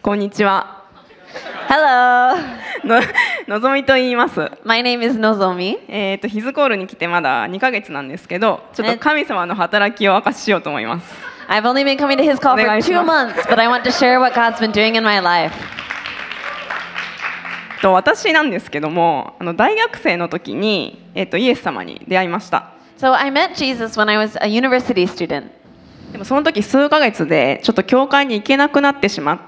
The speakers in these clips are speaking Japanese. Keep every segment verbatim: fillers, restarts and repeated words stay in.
こんにちは。 Hello. の, のぞみと言います。 My name is Nozomi. えっとヒズコールに来てまだにかげつなんですけど、ちょっと神様の働きを明かししようと思います。 I've only been coming to his call for two months, but I want to share what God's been doing in my life. と私なんですけども、あの大学生の時に、えっとイエス様に出会いました。 So I met Jesus when I was a university student. でもその時数ヶ月でちょっと教会に行けなくなってしまって、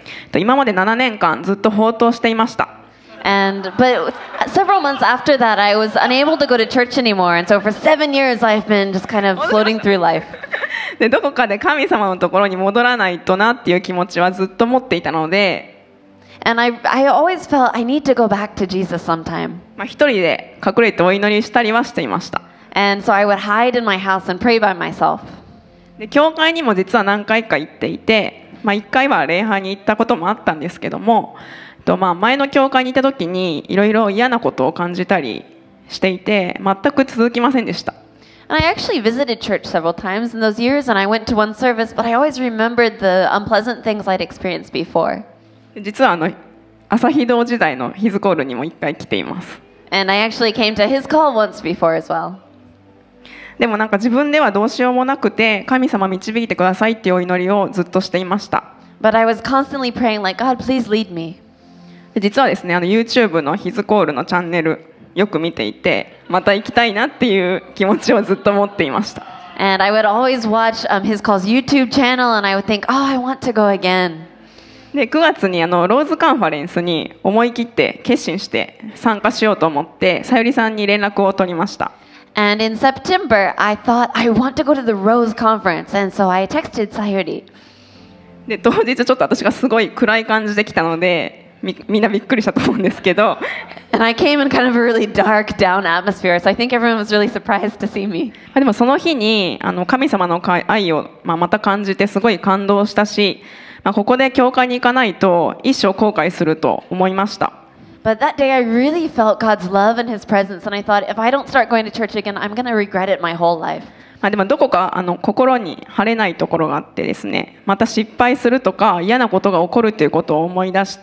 今までななねんかんずっと放蕩していました。 And but several months after that, I was unable to go to church anymore, and so for seven years, I've been just kind of floating through life. でどこかで神様のところに戻らないとなっていう気持ちはずっと持っていたので、 And I I always felt I need to go back to Jesus sometime. まあ一人で隠れてお祈りしたりはしていました。 And so I would hide in my house and pray by myself. で教会にも実は何回か行っていて、まあ、いっかいは礼拝に行ったこともあったんですけども、とまあ前の教会にいた時にいろいろ嫌なことを感じたりしていて全く続きませんでした。 And I actually visited church several times in those years, and I went to one service, but I always remembered the unpleasant things I'd experienced before. 実はあの朝日堂時代のヒズコールにもいっかい来ています。 And I actually came to his call once before as well. でもなんか自分ではどうしようもなくて、神様導いてくださいっていうお祈りをずっとしていました。 But I was constantly praying like, God, please lead me. で実はですね、あの YouTube のヒズコールのチャンネルよく見ていて、また行きたいなっていう気持ちをずっと持っていました。 And I would always watch、um, his call's YouTube channel, and I would think, oh, I want to go again. でくがつにあのローズカンファレンスに思い切って決心して参加しようと思って、さゆりさんに連絡を取りました。 And in September, I thought, I want to go to the Rose Conference, and so I texted Sayuri. で当日ちょっと私がすごい暗い感じで来たので、み, みんなびっくりしたと思うんですけど、 And I came in kind of a really dark, down atmosphere, so I think everyone was really surprised to see me. でもその日にあの神様の愛を、まあ、また感じてすごい感動したし、まあ、ここで教会に行かないと一生後悔すると思いました。 But that day I really felt God's love and His presence, and I thought, if I don't start going to church again, I'm going to regret it my whole life. まあでもどこかあの心に晴れないところがあってですね、また失敗するとか嫌なことが起こるということを思い出して、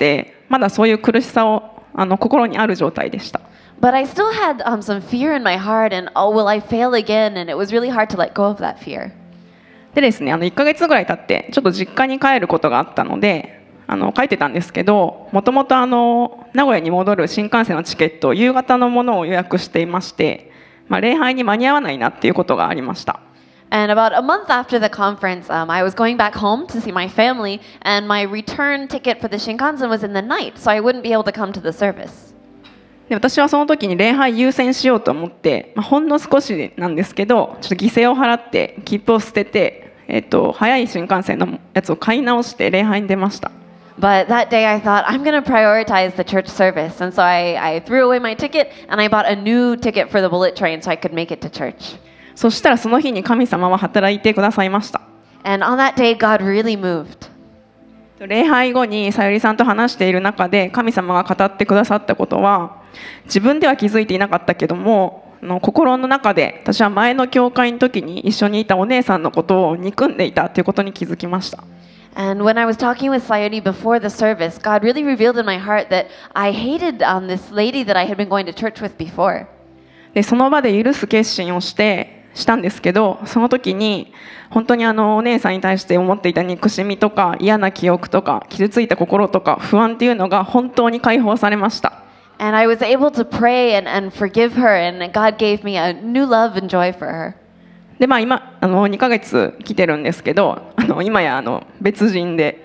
まだそういう苦しさをあの心にある状態でした。 But I still had、um, some fear in my heart, and oh, will I fail again? And it was really hard to let go of that fear. でですね、あのいっかげつぐらい経ってちょっと実家に帰ることがあったので、あの書いてたんですけど、もともとあの名古屋に戻る新幹線のチケット、夕方のものを予約していまして、まあ、礼拝に間に合わないなっていうことがありました。 And about a month after the conference, um, I was going back home to see my family, and my return ticket for the Shinkansen was in the night, so I wouldn't be able to come to the service. で私はその時に礼拝優先しようと思って、まあ、ほんの少しなんですけど、ちょっと犠牲を払って切符を捨てて、えっと、早い新幹線のやつを買い直して礼拝に出ました。 But that day I thought, I'm going to prioritize the church service. And so I, I threw away my ticket, and I bought a new ticket for the bullet train so I could make it to church. そしたらその日に神様は働いてくださいました。 And on that day, God really moved. 礼拝後にさゆりさんと話している中で神様が語ってくださったことは、自分では気づいていなかったけども、あの心の中で私は前の教会の時に一緒にいたお姉さんのことを憎んでいたということに気づきました。 And when I was talking with Sayuri before the service, God really revealed in my heart that I hated um, this lady that I had been going to church with before. でその場で許す決心をしてしたんですけど、その時に本当にあのお姉さんに対して思っていた憎しみとか嫌な記憶とか傷ついた心とか不安っていうのが本当に解放されました。 And I was able to pray and, and forgive her, and God gave me a new love and joy for her. でまあ、今あのにかげつ来てるんですけど、あの今やあの別人で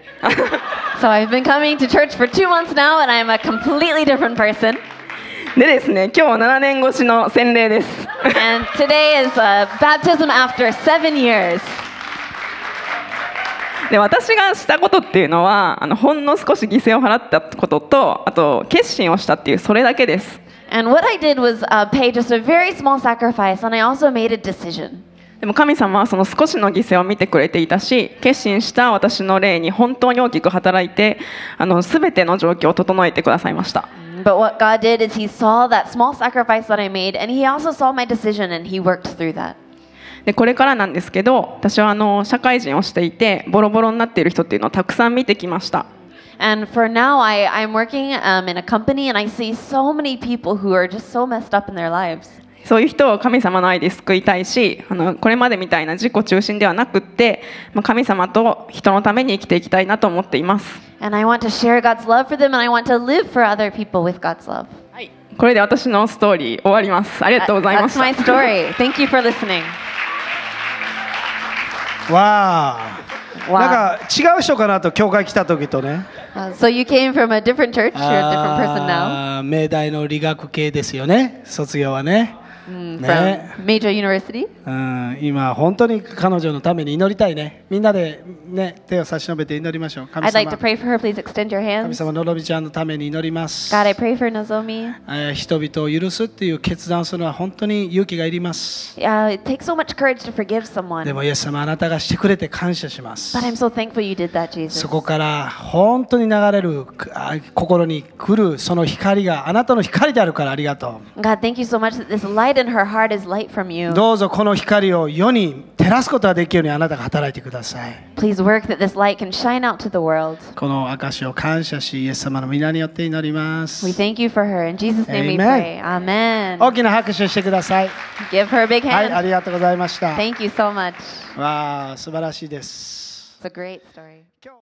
So I've been coming to church for two months now, and I'm a completely different person. でですね、今日はななねん越しの洗礼です。 And today is、uh, baptism after seven years. で私がしたことっていうのはあのほんの少し犠牲を払ったことと、あと決心をしたっていうそれだけです。 And what I did was、uh, pay just a very small sacrifice, and I also made a decision. でも神様はその少しの犠牲を見てくれていたし、決心した私の霊に本当に大きく働いて、あの全ての状況を整えてくださいました。 But what God did is He saw that small sacrifice that I made, and He also saw my decision, and He worked through that. でこれからなんですけど、私はあの社会人をしていてボロボロになっている人っていうのをたくさん見てきました。 And for now, I, I'm working um, in a company and I see so many people who are just so messed up in their lives. そういう人を神様の愛で救いたいし、あのこれまでみたいな自己中心ではなくって、まあ、神様と人のために生きていきたいなと思っています。 And I want to share God's love for them and I want to live for other people with God's love. はい、これで私のストーリー終わります。ありがとうございまし That's た。 my story. Thank you for listening. わあ、 Wow. なんか違う人かなと教会来た時とね。 Uh, so you came from a different church. You're a different person now. あー明大の理学系ですよね、卒業はね。 Mm, ね from major university. うん、今本当に彼女のために祈りたいね。みんなで、ね、手を差し伸べて祈りましょう。神 I'd like 様 to pray for her. Please extend your 神 hands. 様のろびちゃんのために祈ります。 God, I pray for Nozomi. えー人々を許すっていう決断をするのは本当に勇気がいります。 Uh, it takes so much courage to forgive someone. でもイエス様あなたがしてくれて感謝します。 But I'm so thankful you did that, Jesus. そこから本当に流れるあ心に来るその光があなたの光であるからありがと God, thank you so much that this light in her heart is light from う。 you. どうぞこの光を世に照らすことができるようにあなたが働いてください。 Please work that this light can shine out to the world. この証を感謝しイエス様の皆によって祈ります。 We thank you for her. In Jesus' name we Amen. pray. Amen. 大きな拍手してください。 Give her a big はい、あ hand. りがとうございました。 Thank you so much. わあ、素晴らしいです。 It's a great story.